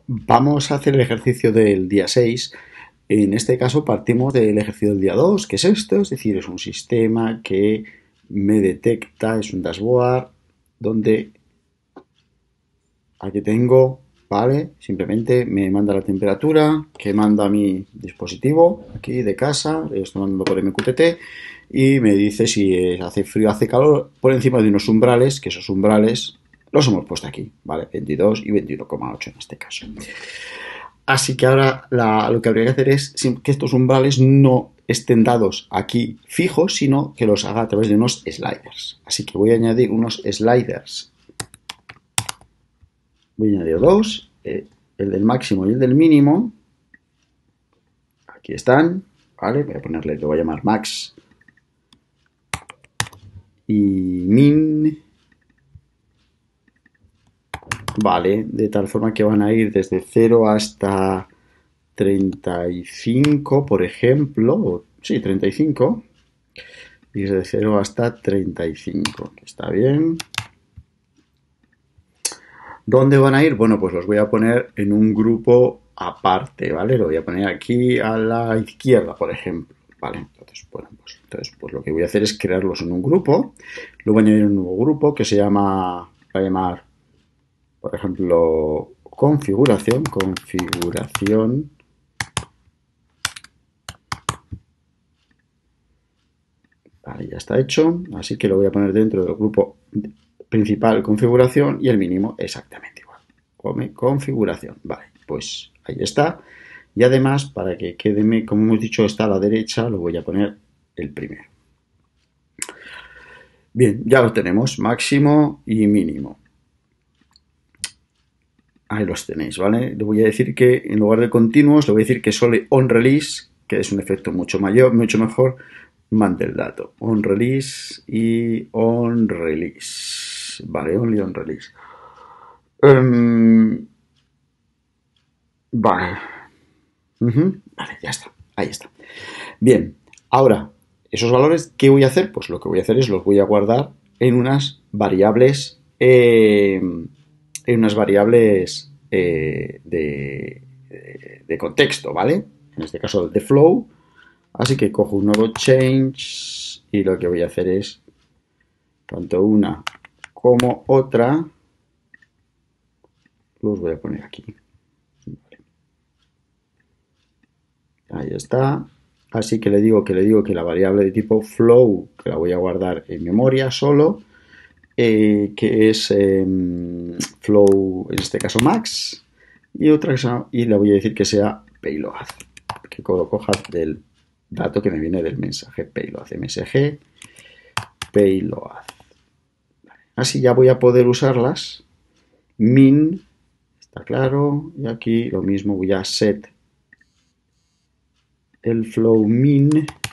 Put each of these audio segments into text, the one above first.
Vamos a hacer el ejercicio del día 6. En este caso partimos del ejercicio del día 2, que es esto, es decir, es un sistema que me detecta, es un dashboard donde aquí tengo, ¿vale? Simplemente me manda la temperatura que manda mi dispositivo aquí de casa, lo estoy mandando por MQTT y me dice si hace frío o hace calor por encima de unos umbrales, que esos umbrales los hemos puesto aquí, ¿vale? 22 y 21,8 en este caso. Así que ahora lo que habría que hacer es que estos umbrales no estén dados aquí fijos, sino que los haga a través de unos sliders. Así que voy a añadir unos sliders. Voy a añadir dos, el del máximo y el del mínimo. Aquí están, ¿vale? Voy a ponerle, lo voy a llamar max y min. Vale, de tal forma que van a ir desde 0 hasta 35, por ejemplo. Sí, 35. Y desde 0 hasta 35, que está bien. ¿Dónde van a ir? Bueno, pues los voy a poner en un grupo aparte, ¿vale? Lo voy a poner aquí a la izquierda, por ejemplo, ¿vale? Entonces, bueno, pues lo que voy a hacer es crearlos en un grupo. Luego voy a añadir un nuevo grupo que se llama, voy a llamar, por ejemplo, configuración. Vale, ya está hecho. Así que lo voy a poner dentro del grupo principal configuración y el mínimo exactamente igual. Configuración. Vale, pues ahí está. Y además, para que quede, como hemos dicho, está a la derecha, lo voy a poner el primero. Bien, ya lo tenemos, máximo y mínimo. Ahí los tenéis, ¿vale? Le voy a decir que en lugar de continuos, le voy a decir que solo on release, que es un efecto mucho mayor, mucho mejor, mande el dato. On release y on release. Vale, only on release. Vale. Vale, ya está. Ahí está. Bien, ahora, esos valores, ¿qué voy a hacer? Pues lo que voy a hacer es los voy a guardar en unas variables, de contexto, ¿vale? En este caso de flow. Así que cojo un nuevo change y lo que voy a hacer es tanto una como otra los voy a poner aquí. Ahí está. Así que le digo que la variable de tipo flow, que la voy a guardar en memoria solo, que es flow, en este caso max, y otra y le voy a decir que sea payload, que lo coja del dato que me viene del mensaje payload, msg payload. Así ya voy a poder usarlas. Min, está claro, y aquí lo mismo voy a set el flow min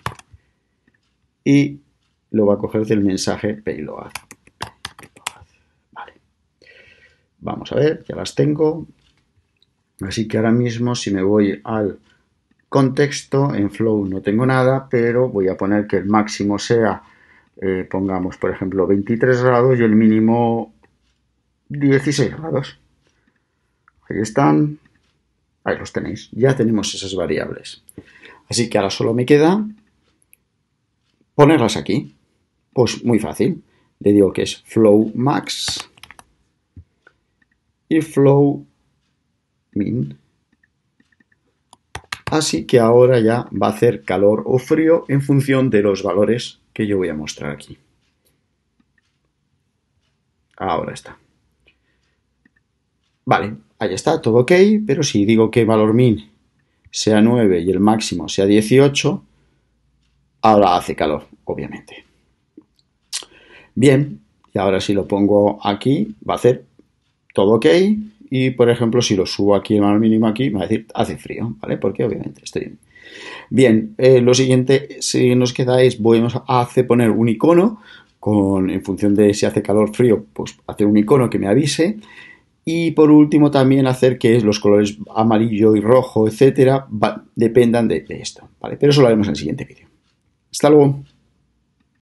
y lo va a coger del mensaje payload. Vale. Vamos a ver, ya las tengo. Así que ahora mismo si me voy al contexto, en flow no tengo nada, pero voy a poner que el máximo sea, pongamos por ejemplo 23 grados y el mínimo 16 grados. Ahí están. Ahí los tenéis. Ya tenemos esas variables. Así que ahora solo me queda ponerlas aquí. Pues muy fácil. Le digo que es flow max y flow min. Así que ahora ya va a hacer calor o frío en función de los valores que yo voy a mostrar aquí. Ahora está. Vale, ahí está, todo ok, pero si digo que el valor min sea 9 y el máximo sea 18, ahora hace calor, obviamente. Bien, y ahora si lo pongo aquí, va a hacer todo ok. Y, por ejemplo, si lo subo aquí, el valor mínimo aquí, me va a decir, hace frío, ¿vale? Porque obviamente estoy bien. Lo siguiente, si nos queda es, vamos a poner un icono, en función de si hace calor o frío, pues hacer un icono que me avise. Y por último también hacer que los colores amarillo y rojo, etcétera, dependan de esto, ¿vale? Pero eso lo haremos en el siguiente vídeo. Hasta luego.